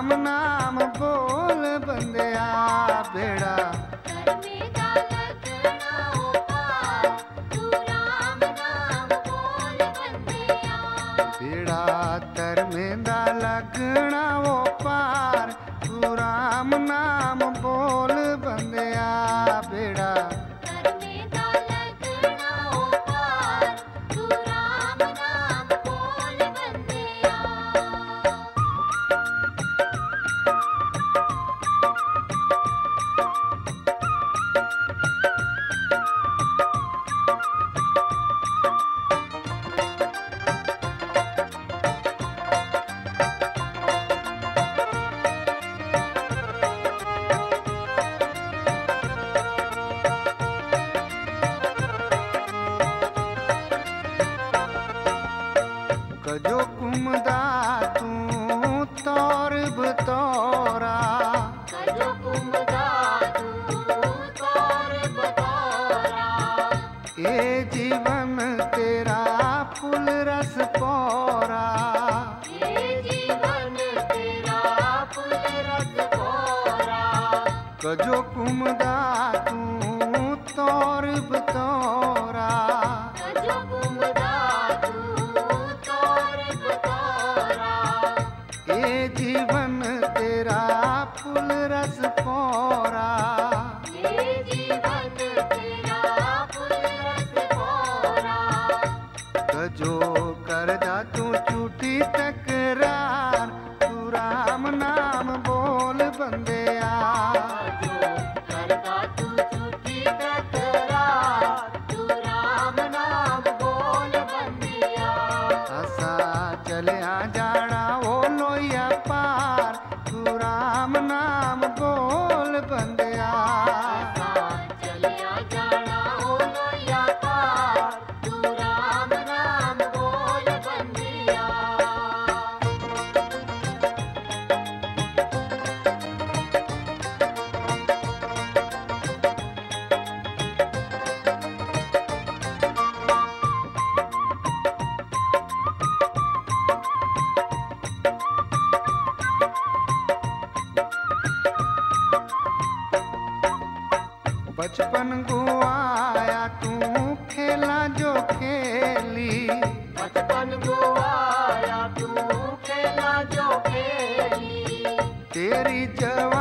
राम नाम बोल बंदिया बेड़ा धर्मेंदा लगना वो पार तू राम नाम बोल बंदिया बेड़ा धर्मेंदा लगना वो पार तू राम नाम बोल बंदिया। कजो कुमदा तू तौर बतौरा कजो कुमदा तू तौर बतौरा ए जीवन तेरा फूल रस पौरा ये जीवन तेरा फूल रस पौरा कजो कुमदा तू तौर बतौरा कजो कुमदा ए जीवन तेरा फूल रस पौरा ये जीवन तेरा फूल रस पौरा कजो करदा तू झूठी तकरार तू राम नाम बोल बंदिया जो करदा तू झूठी तकरार तू राम नाम बोल बंदिया। असा चलिया जाना ओ लोया पार तू राम नाम बोल बंदिया चलिया जाना ओ लोया पार तू राम नाम बोल बंदिया। बचपन गुआया तू खेला जो खेली बचपन को आया तू खेला जो खेली तेरी जवानी